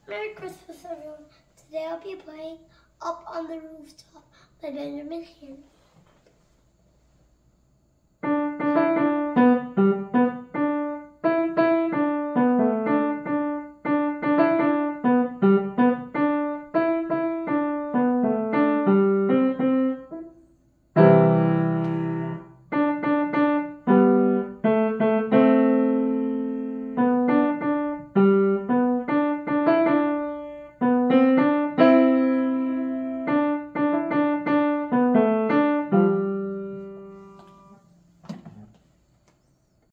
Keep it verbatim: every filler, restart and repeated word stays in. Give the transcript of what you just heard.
Merry Christmas, everyone. Today I'll be playing Up on the Rooftop by Benjamin Hill.